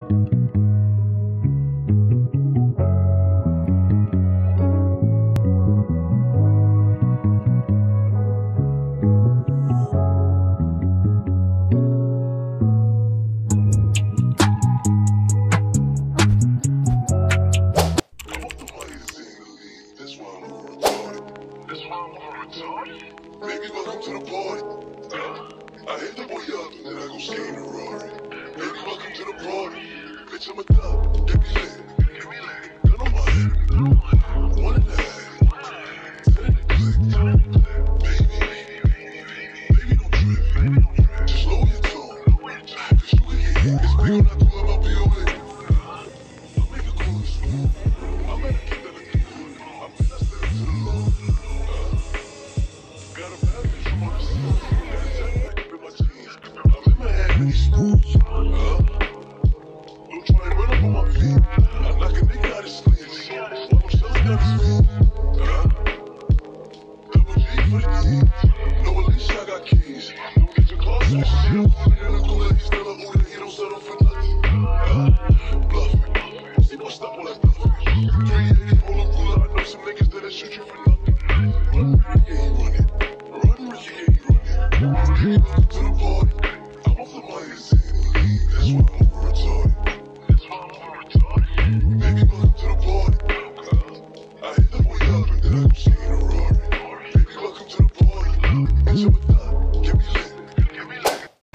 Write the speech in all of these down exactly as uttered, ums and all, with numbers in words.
Baby, welcome to the party. I hit the boy up and then I go skate in a Rari. Baby, welcome to the party. Bitch, I'm a thug. Get me lit. Get me lit. Gun on my head. One and a half. Ten in the click. Baby, baby, baby, baby. Baby, don't trip. Baby, don't trip. Just lower your tone. Cause you can hear it. It's big when I pull up, I'll be away. I'll make a cool smooth. I'll let it keep that looking good. I'll put that step to the low. Got a bad bitch from on the scene. Got a set back up in my jeans. I'm in my head in these screws. Uh, don't try and run up on my feet. I knock a nigga out his sleeves. While I'm selling down his feet. Uh, double G for the team. No, at least I got keys. Don't get your car switched. He don't want it in the cooler. He's still a Uda. He don't settle for nothing. Uh, bluffing. See what's up all that stuff. three eighty on the ruler. I know some niggas that'll shoot you for nothing. Run, yeah, he run it. Run, Ricky, yeah, he run it. Baby, welcome to the party. I'm off the Myers in the league. That's why I'm over retarded. That's why I'm over retarded. Baby, welcome to the party. I hit the boy up and then I go skate in a Rari. Baby, welcome to the party. Bitch, I'm a thug. Get me lit. Get me lit.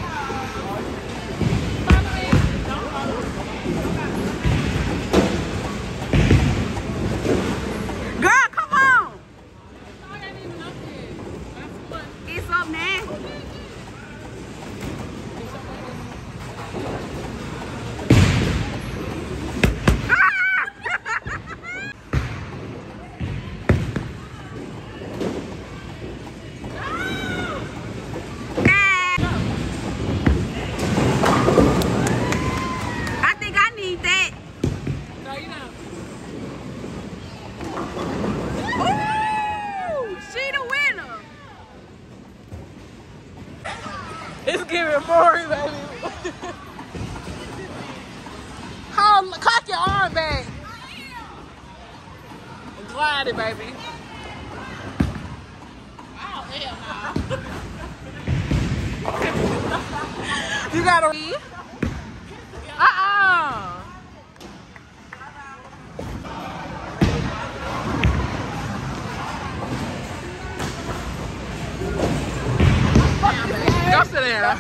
Girl, come on. It's up now. I think I need that. No, you don't. Ooh, she the winner. It's giving boring, baby. Hold, cock your arm back. Glide it, baby. Oh, hell no. You gotta. Uh-uh. Go sit down.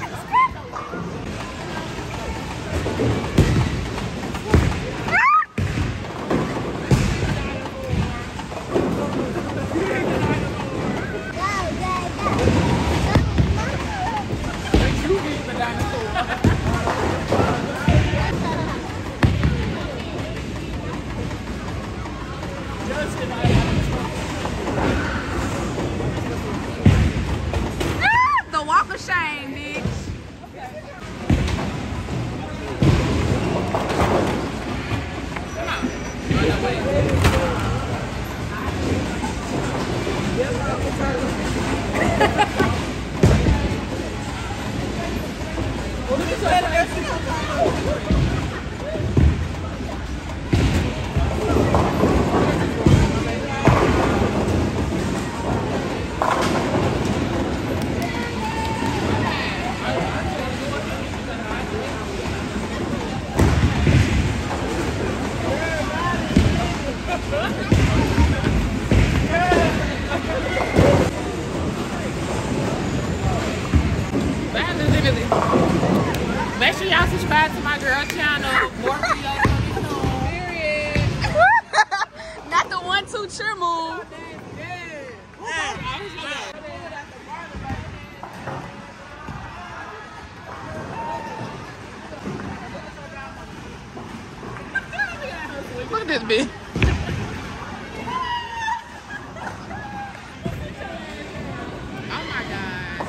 The walk of shame, bitch. Make sure y'all subscribe to my girl channel. More videos coming soon. Period. Not the one two cheer move. Look at this bitch. Oh my god.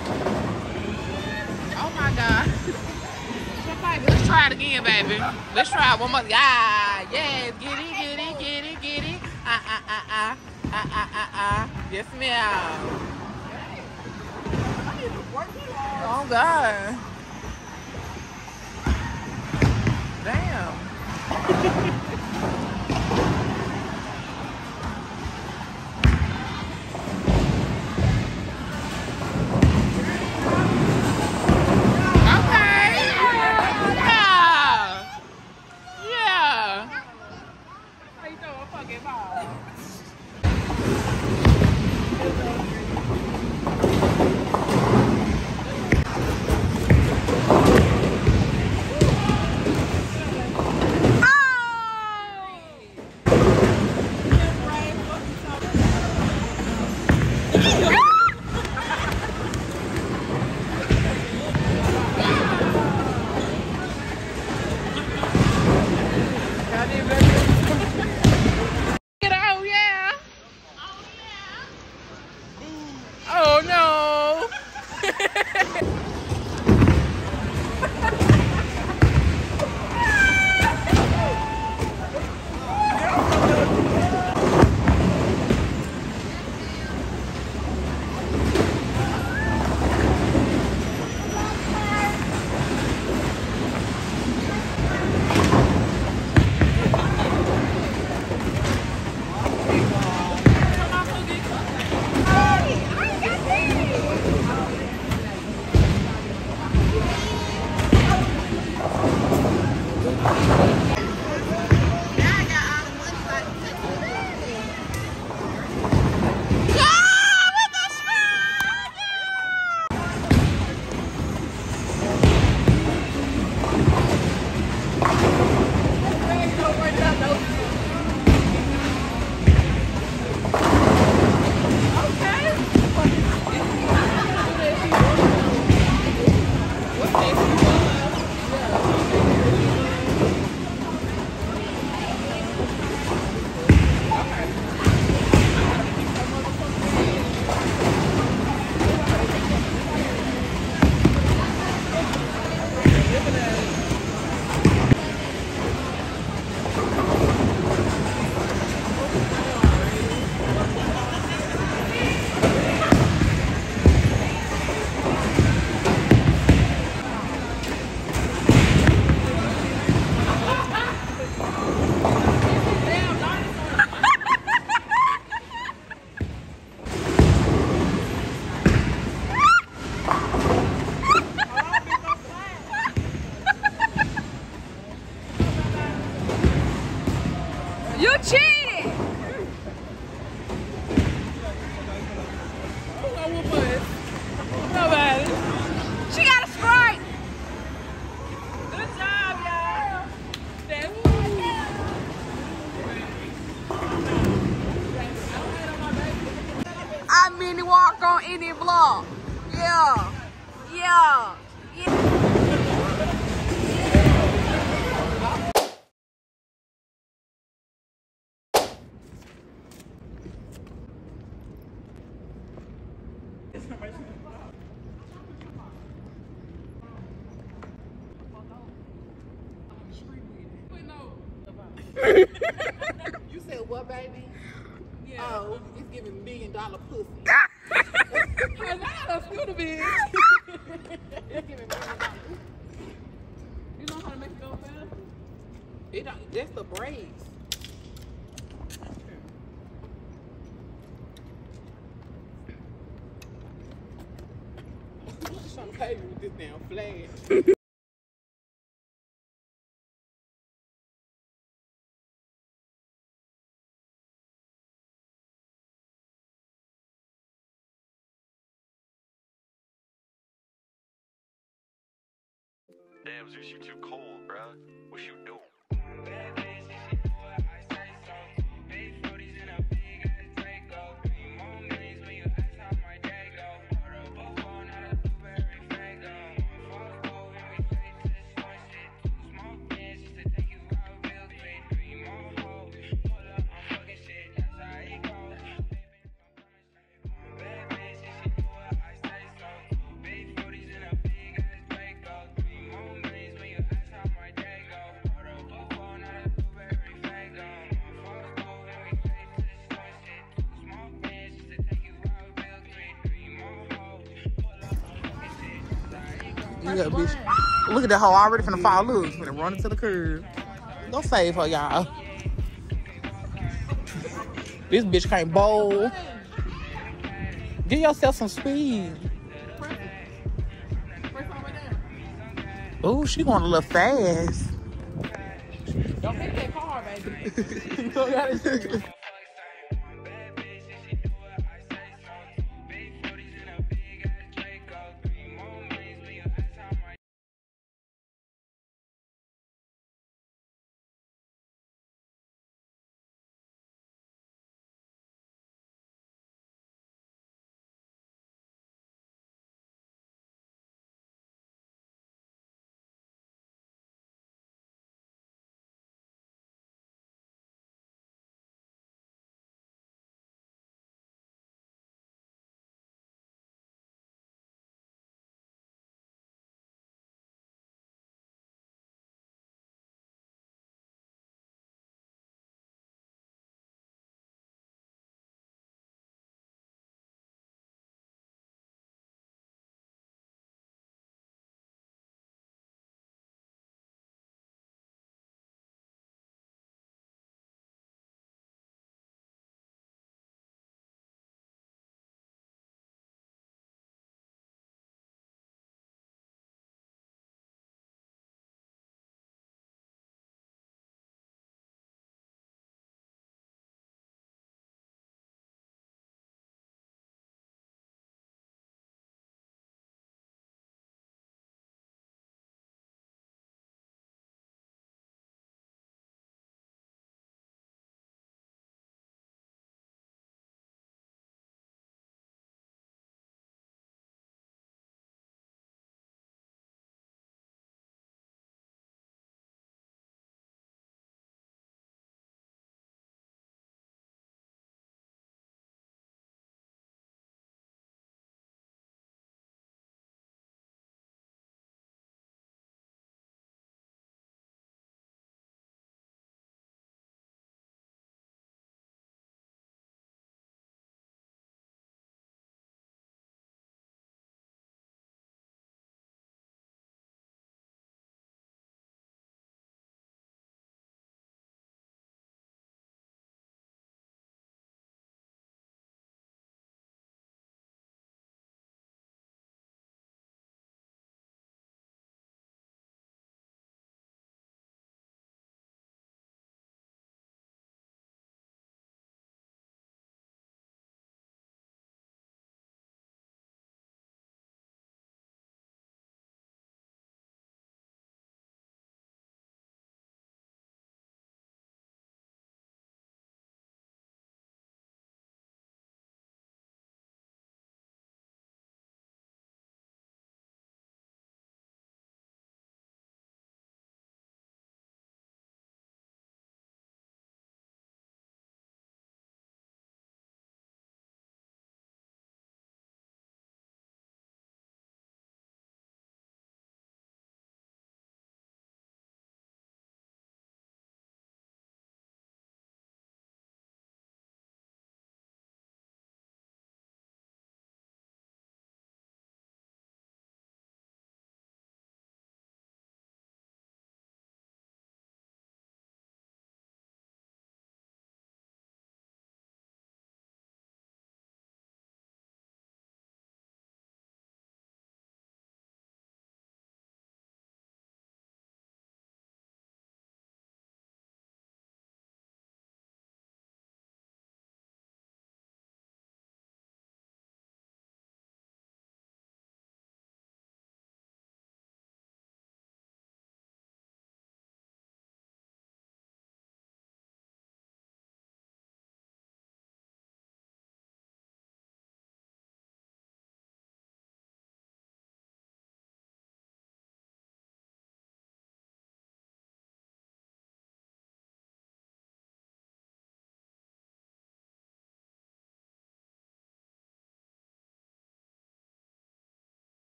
Oh my god. Let's try it again, baby. Let's try it one more. Ah, yes. Get it, get it, get it, get it. Ah, ah, ah, ah. Ah, ah, ah, ah. Yes, ma'am. Oh, God. Damn. You cheated! Nobody. She got a strike! Good job, y'all! I mini walk on any block. Yeah. Yeah. Yeah. You said what, baby? Yeah. Oh, it's giving million dollar pussy. I know, scooter bitch. It's giving million dollar. You know how to make it go fast? It don't, that's the braids. I'm just trying to pay you with this damn flag. Damn, Zeus, you too cold, bruh. What you doing? You got bitch. Look at that hoe already finna fall. Look, finna run into the curb. Don't save her, y'all. This bitch can't bowl. Give yourself some speed. Ooh, she going a little fast. Don't hit that car, baby. You don't gotta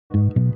Thank you.